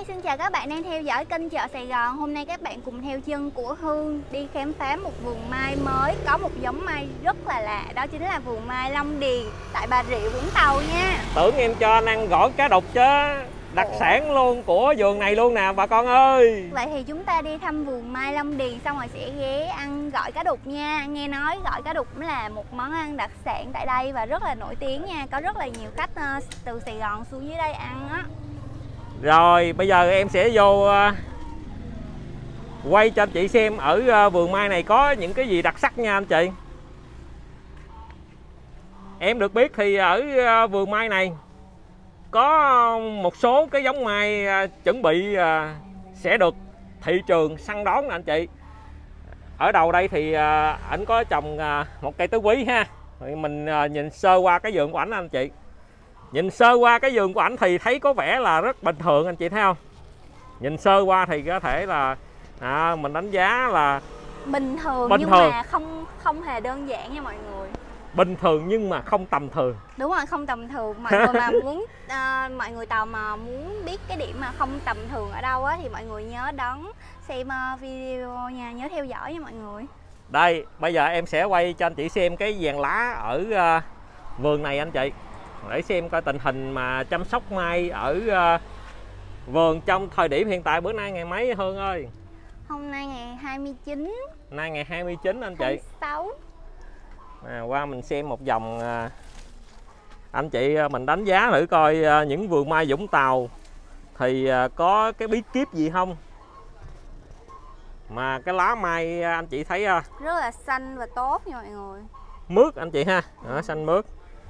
xin chào các bạn đang theo dõi kênh Chợ Sài Gòn. Hôm nay các bạn cùng theo chân của Hương đi khám phá một vườn mai mới có một giống mai rất là lạ. Đó chính là vườn mai Long Điền tại Bà Rịa, Vũng Tàu nha. Tưởng em cho anh ăn gỏi cá đục chứ. Đặc sản luôn của vườn này luôn nè bà con ơi. Vậy thì chúng ta đi thăm vườn mai Long Điền xong rồi sẽ ghé ăn gỏi cá đục nha. Nghe nói gỏi cá đục cũng là một món ăn đặc sản tại đây và rất là nổi tiếng nha. Có rất là nhiều khách từ Sài Gòn xuống dưới đây ăn á. Rồi bây giờ em sẽ vô quay cho anh chị xem ở vườn mai này có những cái gì đặc sắc nha anh chị. Em được biết thì ở vườn mai này có một số cái giống mai chuẩn bị sẽ được thị trường săn đón nè anh chị. Ở đầu đây thì ảnh có trồng một cây tứ quý ha. Mình nhìn sơ qua cái vườn của ảnh anh chị. Nhìn sơ qua cái vườn của ảnh thì thấy có vẻ là rất bình thường anh chị thấy không? Nhìn sơ qua thì có thể là mình đánh giá là bình thường nhưng mà không hề đơn giản nha mọi người. Bình thường nhưng mà không tầm thường. Đúng rồi, không tầm thường. Mọi người mà muốn mọi người tò mò muốn biết cái điểm mà không tầm thường ở đâu á thì mọi người nhớ đón xem video nha, nhớ theo dõi nha mọi người. Đây, bây giờ em sẽ quay cho anh chị xem cái vàng lá ở vườn này anh chị. Để xem coi tình hình mà chăm sóc mai ở vườn trong thời điểm hiện tại. Bữa nay ngày mấy Hương ơi? Hôm nay ngày 29. Nay ngày 29 anh chị. 6. Qua mình xem một vòng anh chị mình đánh giá thử coi những vườn mai Vũng Tàu thì có cái bí kíp gì không. Mà cái lá mai anh chị thấy rất là xanh và tốt nha mọi người. Mướt anh chị ha. Xanh mướt.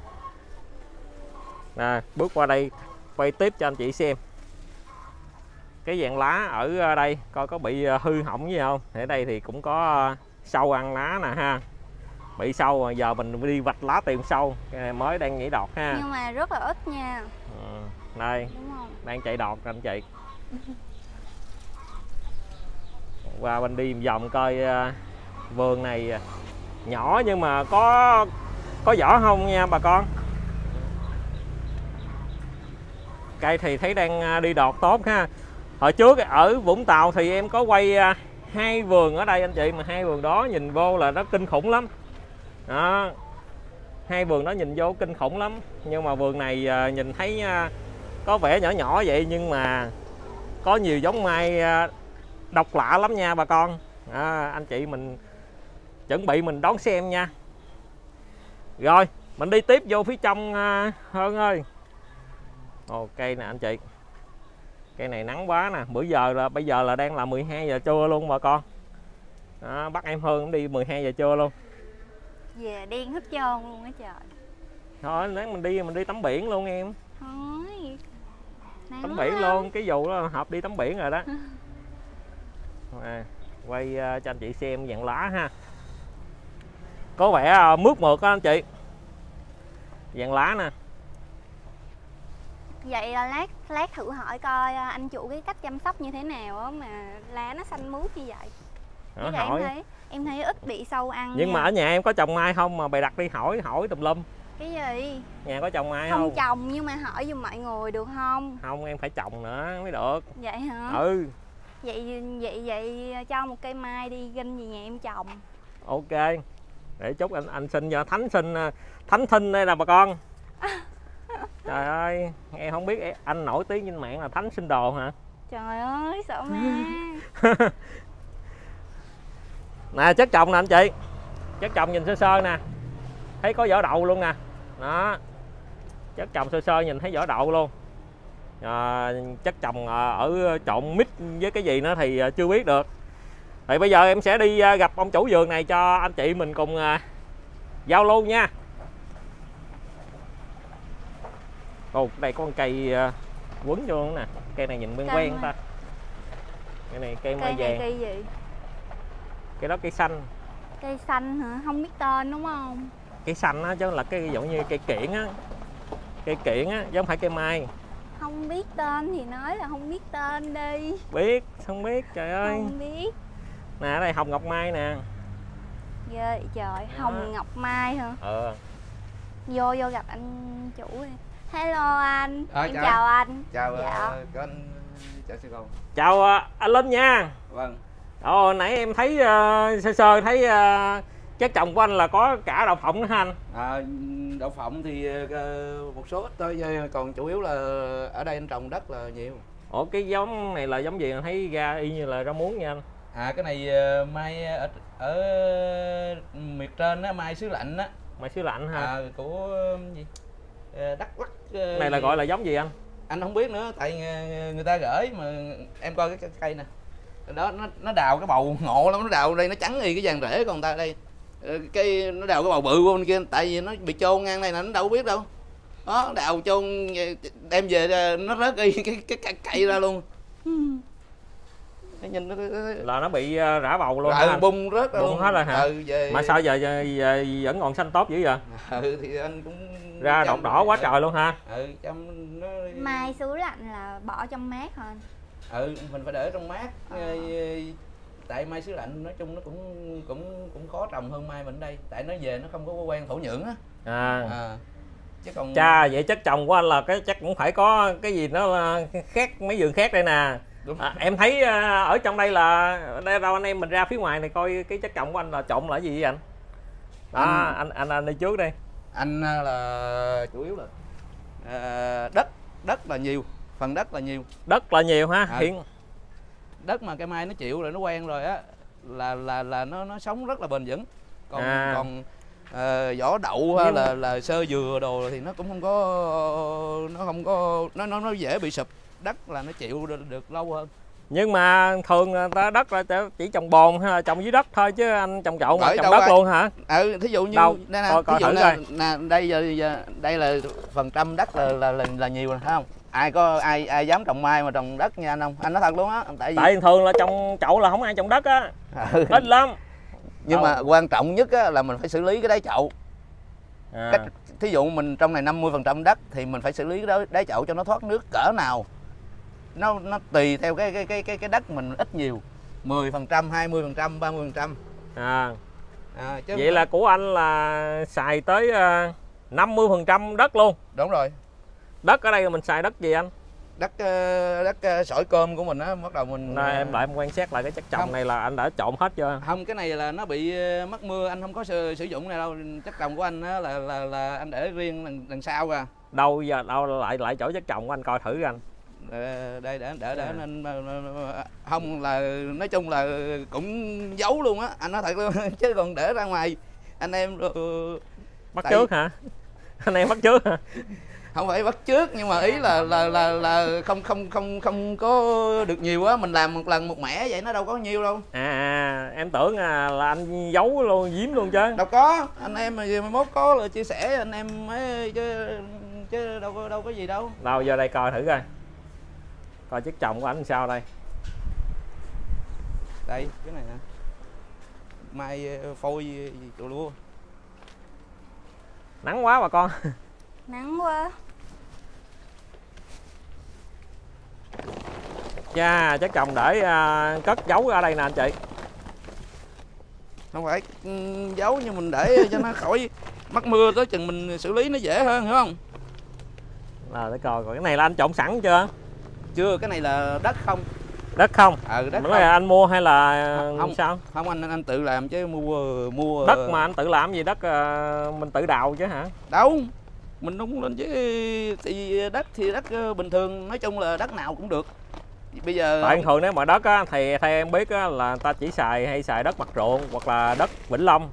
Bước qua đây quay tiếp cho anh chị xem cái dạng lá ở đây coi có bị hư hỏng gì không. Ở đây thì cũng có sâu ăn lá nè ha, bị sâu rồi giờ mình đi vạch lá tìm sâu. Cái này mới đang nhảy đọt ha, nhưng mà rất là ít nha. Đây đang chạy đọt anh chị. Qua bên đi vòng coi vườn này nhỏ nhưng mà có vỏ không nha bà con. Cây thì thấy đang đi đọt tốt ha. Hồi trước ở Vũng Tàu thì em có quay hai vườn ở đây anh chị, mà hai vườn đó nhìn vô là nó kinh khủng lắm đó. Hai vườn đó nhìn vô kinh khủng lắm, nhưng mà vườn này nhìn thấy có vẻ nhỏ nhỏ vậy nhưng mà có nhiều giống mai độc lạ lắm nha bà con. Anh chị mình chuẩn bị mình đón xem nha. Rồi mình đi tiếp vô phía trong hơn ơi. Cây nè anh chị, cây này nắng quá nè. Bây giờ là đang là 12 giờ trưa luôn bà con. Bắt em Hương cũng đi 12 giờ trưa luôn. Về đen hết trơn luôn á trời. Thôi nếu mình đi tắm biển luôn em. Thôi Tắm biển luôn, cái vụ đó hợp đi tắm biển rồi đó. Quay cho anh chị xem dạng lá ha. Có vẻ mướt mượt đó anh chị. Dạng lá nè. Vậy lát thử hỏi coi anh chủ cái cách chăm sóc như thế nào á mà lá nó xanh mướt như vậy. Em thấy ít bị sâu ăn. Nhưng mà ở nhà em có trồng mai không mà bày đặt đi hỏi tùm lum. Cái gì? Nhà có trồng mai không? Không trồng nhưng mà hỏi giùm mọi người được không? Không, em phải trồng nữa mới được. Vậy hả? Ừ. Vậy cho một cây mai đi ginh về nhà em trồng. Ok. Để chúc anh sinh cho thánh sinh đây là bà con. Trời ơi, em không biết anh nổi tiếng trên mạng là thánh sinh đồ hả? Trời ơi, sợ ma. Nè chất trồng nè anh chị. Chất trồng nhìn sơ sơ nè. Thấy có vỏ đậu luôn nè. Đó. Chất trồng sơ sơ nhìn thấy vỏ đậu luôn. Chất trồng ở trộn mix với cái gì nữa thì chưa biết được. Thì bây giờ em sẽ đi gặp ông chủ vườn này cho anh chị mình cùng giao lưu nha. Đây có con cây quấn vô nè. Cây này nhìn quen ta. Cây này cây mai vàng. Cây gì? Cây đó cây xanh. Cây xanh hả? Không biết tên đúng không? Cây xanh á chứ là cái giống như cây kiển á. Cây kiển á chứ không phải cây mai. Không biết tên thì nói là không biết tên đi. Biết, không biết trời ơi. Không biết. Nè ở đây hồng ngọc mai nè. Ghê trời, hồng ngọc mai hả? Vô gặp anh chủ đi. Hello anh. Em chào anh. Chào anh Chào Sài Gòn. Chào anh Linh nha. Vâng. Nãy em thấy sơ sơ thấy chắc chồng của anh là có cả đậu phộng nữa ha anh? Đậu phộng thì một số ít thôi, còn chủ yếu là ở đây anh trồng đất là nhiều. Ủa cái giống này là giống gì anh thấy ra y như là rau muống nha anh? Cái này mai ở miệt trên á, mai xứ lạnh á. Mai xứ lạnh ha. Của gì? Đắk Lắk. Này là gọi là giống gì anh? Anh không biết nữa, tại người ta gửi mà em coi cái cây nè. Đó nó đào cái bầu ngộ lắm, nó đào đây nó trắng y cái vàng rễ, còn ta đây cây nó đào cái bầu bự bên kia, tại vì nó bị chôn ngang đây nè, nó đâu biết đâu. Đó, đào chôn đem về nó rớt y cái cây ra luôn. Nhìn là nó bị rã bầu luôn hả? Bung rớt ra luôn hết rồi hả? Mà sao giờ vẫn còn xanh tốt dữ vậy? Thì anh cũng ra đọt đỏ quá trời luôn ha. Mai xứ lạnh là bỏ trong mát hả anh? Mình phải để trong mát. Tại mai xứ lạnh nói chung nó cũng khó trồng hơn mai mình đây, tại nó về nó không có quen thổ nhưỡng á. Chứ còn vậy chất trồng của anh là chắc cũng phải có cái gì nó khác mấy vườn khác đây nè. Em thấy ở trong đây là đây đâu anh em mình ra phía ngoài này coi cái chất trồng của anh là trộn là gì vậy anh? Anh đi trước đi. Anh là chủ yếu là đất là nhiều, phần đất là nhiều. Đất là nhiều ha. Hiện đất mà cây mai nó chịu rồi, nó quen rồi á là nó sống rất là bền vững. Còn vỏ đậu hay là sơ dừa đồ thì nó cũng nó dễ bị sụp. Đất là nó chịu được lâu hơn. Nhưng mà thường ta đất là chỉ trồng bồn hay là trồng dưới đất thôi, chứ anh trồng chậu mà trồng đất luôn hả? Thí dụ như đâu? Đây nè, coi thử coi. Đây là phần trăm đất là nhiều rồi, thấy không? Ai dám trồng mai mà trồng đất nha anh không? Anh nói thật luôn á, tại thường là trồng chậu là không ai trồng đất á. Ít lắm. Nhưng mà quan trọng nhất á là mình phải xử lý cái đáy chậu. Thí dụ mình trong này 50% đất thì mình phải xử lý cái đáy chậu cho nó thoát nước cỡ nào. Nó tùy theo cái đất mình ít nhiều, 10%, 20%, 30%. Vậy là của anh là xài tới 50% đất luôn. Đúng rồi. Đất ở đây mình xài đất gì anh? Đất sỏi cơm của mình á, bắt đầu mình em lại em quan sát lại cái chất trồng này là anh đã trộn hết chưa? Không, cái này là nó bị mắc mưa, anh không có sử dụng này đâu. Chất trồng của anh á là anh để riêng đằng sau ra. Đâu lại chỗ chất trồng của anh coi thử anh. Đây để anh không là nói chung là cũng giấu luôn á, anh nói thật luôn chứ còn để ra ngoài anh em bắt trước hả? Anh em bắt trước hả? Không phải bắt trước, nhưng mà ý là không có được nhiều á, mình làm một lần một mẻ vậy nó đâu có nhiều đâu. Em tưởng là anh giấu luôn, giếm luôn chứ. Đâu có, anh em mà mai mốt có là chia sẻ anh em mới chứ đâu có gì đâu. Đâu giờ đây coi thử coi chất trồng của anh sao đây. Đây cái này nè, mai phôi đồ lúa. Nắng quá bà con. Nắng quá. Cha chất trồng để cất giấu ở đây nè anh chị. Không phải giấu, nhưng mình để cho nó khỏi mắc mưa, tới chừng mình xử lý nó dễ hơn, hiểu không? Để coi cái này là anh trộn sẵn chưa? Chưa, cái này là đất không. Đất không? Đất không. Là anh mua hay là không, sao? Không, anh tự làm chứ mua đất mà anh tự làm gì, đất mình tự đào chứ hả? Đâu, mình nung lên chứ. Thì đất bình thường, nói chung là đất nào cũng được. Bây giờ tại thường nếu mà đất á, thì theo em biết á, là ta chỉ xài đất mặt ruộng hoặc là đất Vĩnh Long.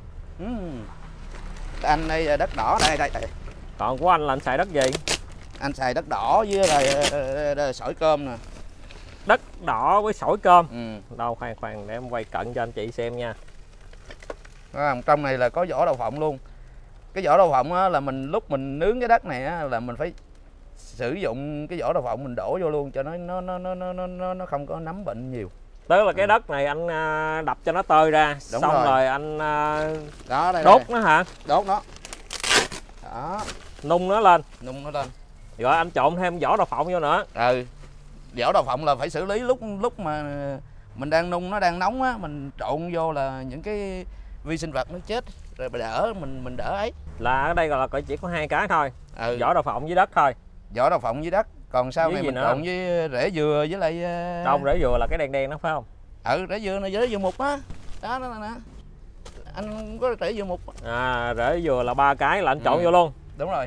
Anh đây là đất đỏ đây. Còn của anh là anh xài đất gì? Anh xài đất đỏ với là sỏi cơm nè. Đất đỏ với sỏi cơm. Đâu khoan để em quay cận cho anh chị xem nha. Trong này là có vỏ đậu phộng luôn. Cái vỏ đậu phộng á, là lúc mình nướng cái đất này á, là mình phải sử dụng cái vỏ đậu phộng mình đổ vô luôn cho nó không có nấm bệnh nhiều. Tức là cái đất này anh đập cho nó tơi ra. Đúng xong rồi anh đây đốt nó hả? Đốt nó. Đó. Nung nó lên. Rồi anh trộn thêm vỏ đậu phộng vô nữa. Vỏ đậu phộng là phải xử lý lúc mà mình đang nung, nó đang nóng á, mình trộn vô là những cái vi sinh vật nó chết rồi mình đỡ ấy. Là ở đây là chỉ có 2 cái thôi. Vỏ đậu phộng với đất thôi. Vỏ đậu phộng với đất, Còn sau với này gì mình nữa? trộn với rễ dừa với lại Đông rễ dừa là cái đen đen đó phải không? rễ dừa này, rễ dừa mục á. Đó nè. Anh có rễ dừa mục. Rễ dừa là 3 cái là anh trộn vô luôn. Đúng rồi.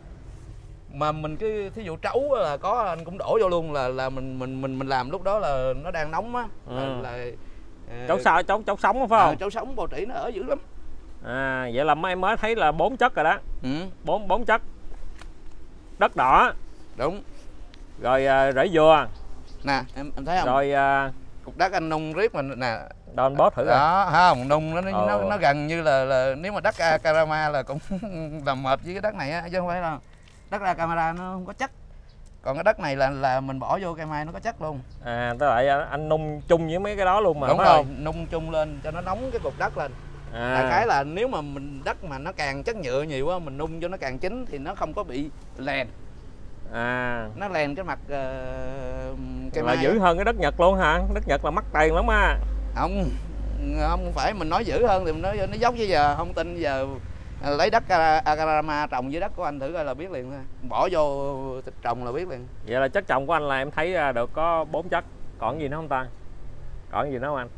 Mà mình cái thí dụ trấu là có anh cũng đổ vô luôn, là mình làm lúc đó là nó đang nóng á. Chấu sao chấu sống phải không? Chấu sống bò trĩ nó ở dữ lắm. Vậy là em mới thấy là 4 chất rồi đó. 4 chất. Đất đỏ. Đúng. Rồi rễ dừa. Nè, em thấy không? Rồi cục đất anh nung riết mà nè. Đâu anh bóp thử rồi. Đó, không, nung nó gần như là nếu mà đất Acarama là cũng làm mệt với cái đất này á, chứ không phải là đất Acarama nó không có chất. Còn cái đất này là mình bỏ vô cây mai nó có chất luôn. Tức là anh nung chung với mấy cái đó luôn mà. Đúng phải rồi, không? nung chung lên cho nó nóng cái cục đất lên. Đại khái là nếu mà mình đất mà nó càng chất nhựa nhiều quá, mình nung cho nó càng chín thì nó không có bị lèn. Nó lèn cái mặt cây mai. Là dữ hơn cái đất Nhật luôn hả? Đất Nhật là mắc tiền lắm á. Không phải mình nói dữ hơn thì mình nói nó dốc chứ giờ không tin, giờ lấy đất Acarama trồng với đất của anh thử coi là biết liền thôi. Bỏ vô trồng là biết liền. Vậy là chất trồng của anh là em thấy được có 4 chất. Còn gì nữa không ta? Còn gì nữa không anh?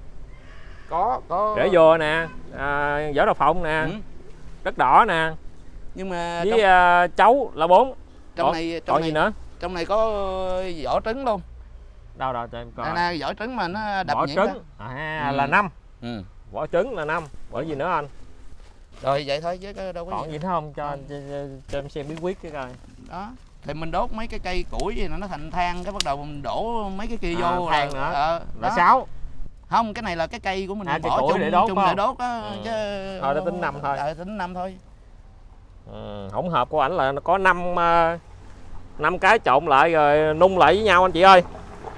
Có rễ dừa nè, vỏ đậu phộng nè, đất đỏ nè. Nhưng mà với chấu là 4. Trong này gì nữa? Trong này có vỏ trứng luôn. Đâu cho em coi. Nè, vỏ trứng mà nó đập vỏ nhuyễn trứng là 5. Vỏ trứng là 5. Vỏ gì nữa anh? Rồi vậy thôi chứ đâu có còn gì nữa không? Cho em xem bí quyết cái coi. Đó. Thì mình đốt mấy cái cây củi gì nó thành than, cái bắt đầu mình đổ mấy cái kia vô than nữa. Là 6. Không, cái này là cái cây của mình bỏ chung để đốt á chứ. Thôi nó tính 5 thôi. Tính 5 thôi. Hỗn hợp của ảnh là nó có 5 cái trộn lại rồi nung lại với nhau anh chị ơi.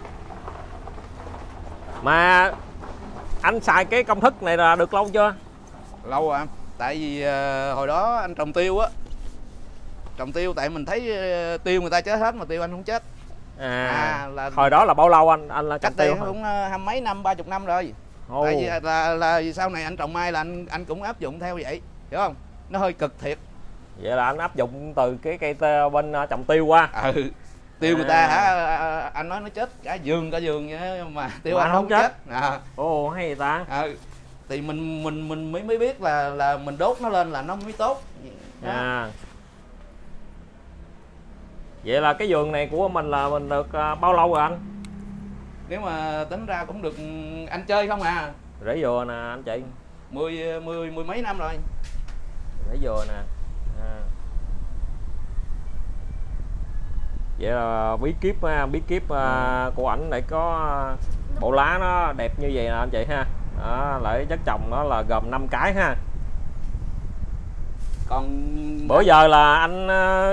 Mà anh xài cái công thức này là được lâu chưa? Lâu rồi. Tại vì hồi đó anh trồng tiêu á. Trồng tiêu tại mình thấy tiêu người ta chết hết mà tiêu anh không chết. Là hồi đó là bao lâu anh là cách đây cũng 20 mấy năm, 30 năm rồi. Tại vì là sau này anh trồng mai là anh cũng áp dụng theo vậy, hiểu không? Nó hơi cực thiệt. Vậy là anh áp dụng từ cái cây bên trồng tiêu qua. Tiêu người ta hả, anh nói nó chết cả vườn vậy mà tiêu anh không chết. Ồ hay vậy ta. Thì mình mới biết là mình đốt nó lên là nó mới tốt. Vậy là cái vườn này của mình là mình được bao lâu rồi anh? Nếu mà tính ra cũng được, anh chơi không à. Rễ dừa nè anh chị. Mười mấy năm rồi. Rễ dừa nè. Vậy là bí kíp của ảnh để có bộ lá nó đẹp như vậy nè anh chị ha. Đó, lại chất trồng nó là gồm 5 cái ha. Còn bữa giờ là anh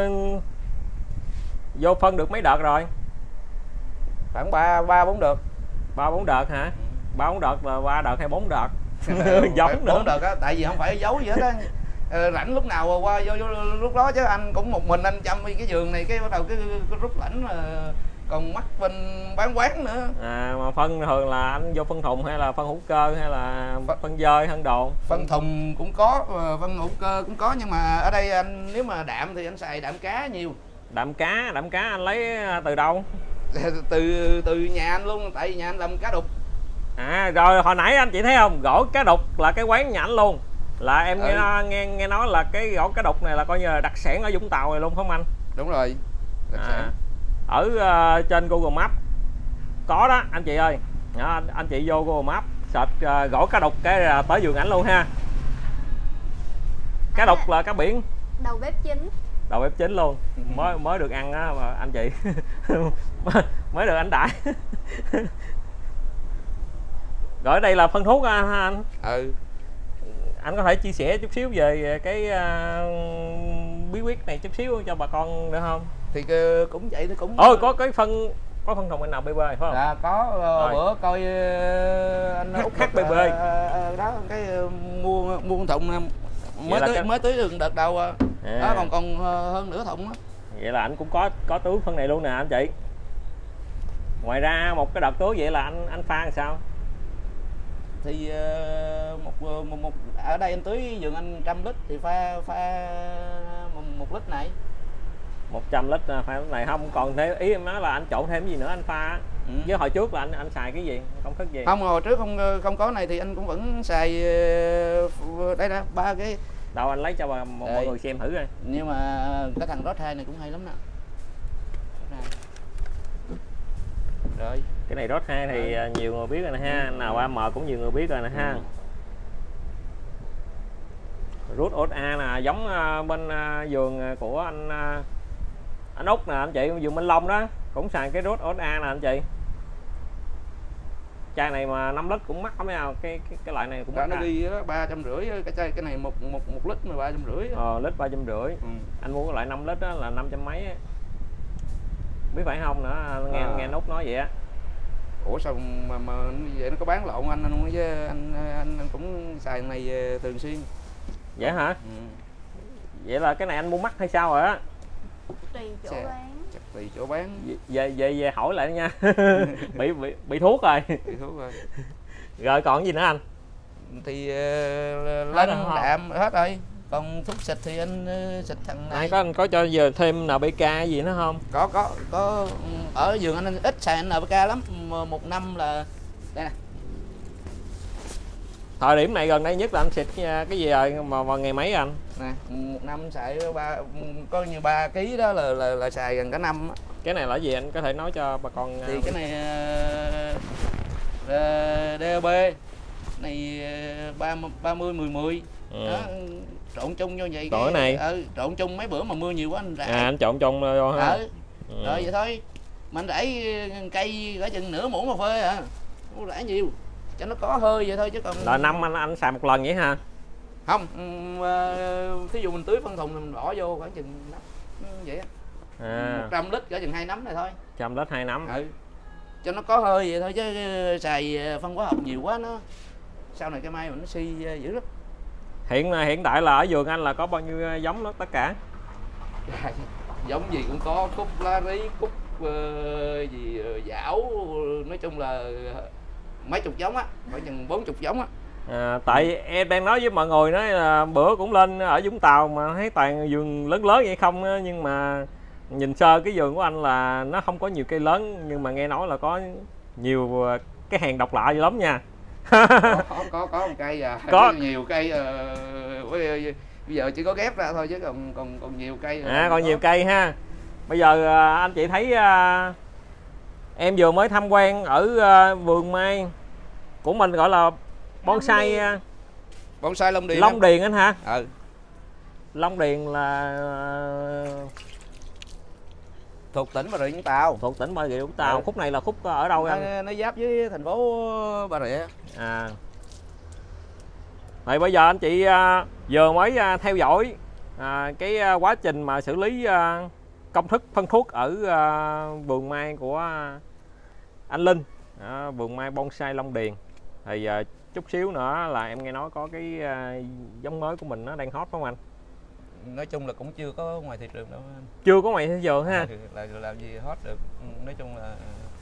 vô phân được mấy đợt rồi? Khoảng 3-4 đợt. 3-4 đợt hả? 3-4 đợt là 3 đợt hay 4 đợt? Giống 4 đợt á, tại vì không phải giấu gì hết á. Rảnh lúc nào qua vô lúc đó chứ anh cũng một mình anh chăm cái vườn này, cái bắt đầu cái rút rảnh còn mắc bên bán quán nữa. Mà phân thường là anh vô phân thùng hay là phân hữu cơ hay là phân dơi phân đồn? Phân thùng cũng có, phân hữu cơ cũng có, nhưng mà ở đây anh nếu mà đạm thì anh xài đạm cá nhiều. Đạm cá anh lấy từ đâu? từ nhà anh luôn, tại vì nhà anh làm cá đục. Rồi hồi nãy anh chị thấy không, gỏi cá đục là cái quán nhà anh luôn. Là em nghe nói là cái gỏi cá đục này là coi như là đặc sản ở Vũng Tàu này luôn phải không anh? Đúng rồi, đặc sản. Ở trên Google Maps có đó anh chị ơi. Anh chị vô Google Maps search gỏi cá đục cái là tới vườn ảnh luôn ha. Cá đục là cá biển. Đầu bếp chính. Đầu bếp chính luôn. Mới được ăn á mà anh chị. Mới được anh đãi. Rồi đây là phân thuốc ha anh. Anh có thể chia sẻ chút xíu về cái bí quyết này chút xíu cho bà con nữa không? Thì cũng vậy thì cũng. Có cái phân thùng NPB phải không? Dạ có. Bữa coi anh HBB đó cái mua thùng mới tưới đường đợt đầu đó, còn hơn nửa thùng đó. Vậy là anh cũng có tưới phân này luôn nè anh chị. Ngoài ra một cái đợt tưới vậy là anh pha làm sao? Thì một ở đây anh tưới vườn anh 100 lít thì pha 1 lít này. 100 lít pha lúc này không còn thêm, ý em nói là anh trộn thêm gì nữa anh pha. Với hồi trước là anh xài cái gì, công thức gì? Không, hồi trước không có này thì anh cũng vẫn xài đây nè, 3 cái. Đâu anh lấy cho mọi người xem thử coi. Nhưng mà cái thằng Rod 2 này cũng hay lắm nè. Rồi. Cái này Rod 2 thì nhiều người biết rồi nè ha, nào AM cũng nhiều người biết rồi nè ha. Rút OSA nè, giống bên vườn của anh Út nè anh chị, vườn Minh Long đó, cũng xài cái rút OSA nè anh chị. Chai này mà 5 lít cũng mắc lắm nào, cái loại này cũng mắc. Nó ghi 350, cái chai cái này một lít mà 350. Lít 350. Anh mua cái loại 5 lít đó là 500 mấy á. Biết phải không nữa, nghe Út nói vậy á. Ủa sao mà vậy nó có bán lộn anh không chứ anh cũng xài này thường xuyên. Vậy hả? Vậy là cái này anh mua mắc hay sao rồi á? Tùy chỗ bán. Chắc tùy chỗ bán. Về hỏi lại nha. bị thuốc rồi. Bị thuốc rồi. Rồi còn gì nữa anh? Thì lân đạm hết rồi. Còn thuốc xịt thì anh xịt thằng này. Anh có cho giờ thêm NPK gì nữa không? Có ở vườn anh ít xài NPK lắm, một năm là đây nè. Thời điểm này gần đây nhất là anh xịt cái gì rồi mà ngày mấy anh? Nè, một năm xài có như 3 kg đó là xài gần cả năm á. Cái này là gì anh có thể nói cho bà con? Thì cái này DAB này 30 10 đó, trộn chung như vậy. Cái này trộn chung mấy bữa mà mưa nhiều quá anh rải. anh trộn chung vô ha. Rồi vậy thôi. Mà anh rải cây cả chừng nửa muỗng cà phê à. Không rải nhiều cho nó có hơi vậy thôi chứ còn là năm anh xài một lần vậy hả? Không, thí dụ mình tưới phân thùng thì mình bỏ vô khoảng chừng nắm vậy á. 100 lít cả chừng 2 nắm này thôi. 100 lít 2 nắm. Cho nó có hơi vậy thôi chứ xài phân hóa học nhiều quá nó sau này cây mai mình nó suy dữ lắm. Hiện tại là ở vườn anh là có bao nhiêu giống đó tất cả? Giống gì cũng có, cúc lá rí, cúc gì dảo, nói chung là mấy chục giống á, khoảng chừng 40 giống á. Tại em đang nói với mọi người nói là bữa cũng lên ở Vũng Tàu mà thấy toàn vườn lớn lớn vậy không á, nhưng mà nhìn sơ cái vườn của anh là nó không có nhiều cây lớn, nhưng mà nghe nói là có nhiều cái hàng độc lạ dữ lắm nha. có một cây có nhiều cây bây giờ chỉ có ghép ra thôi chứ còn nhiều cây. Còn nhiều cây ha. Bây giờ anh chị thấy em vừa mới tham quan ở vườn mai của mình, gọi là bonsai Long Điền anh hả? Long Điền là thuộc tỉnh Bà Rịa Vũng Tàu. Thuộc tỉnh Bà Rịa Vũng Tàu. Khúc này là khúc ở đâu anh? Nó giáp với thành phố Bà Rịa. Rồi bây giờ anh chị vừa mới theo dõi cái quá trình mà xử lý công thức phân thuốc ở vườn mai của anh Linh, vườn mai bonsai Long Điền. Thì chút xíu nữa là em nghe nói có cái giống mới của mình nó đang hot phải không anh? Nói chung là cũng chưa có ngoài thị trường đâu anh. Chưa có ngoài thị trường ha. Là làm gì hot được. Nói chung là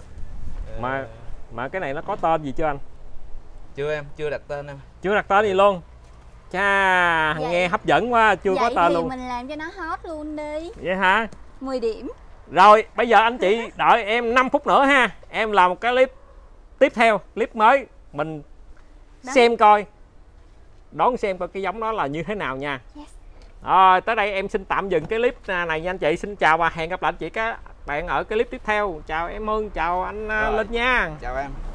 mà cái này nó có tên gì chưa anh? Chưa em, chưa đặt tên em. Chưa đặt tên gì luôn. Chà, vậy, nghe hấp dẫn quá, chưa có tên luôn. Mình làm cho nó hot luôn đi. Vậy hả? 10 điểm. Rồi, bây giờ anh chị đợi em 5 phút nữa ha. Em làm một cái clip tiếp theo, clip mới mình xem coi, đón xem coi cái giống đó là như thế nào nha. Rồi, tới đây em xin tạm dừng cái clip này nha anh chị. Xin chào và hẹn gặp lại anh chị các bạn ở cái clip tiếp theo. Chào em Hưng, chào anh Linh nha. Chào em.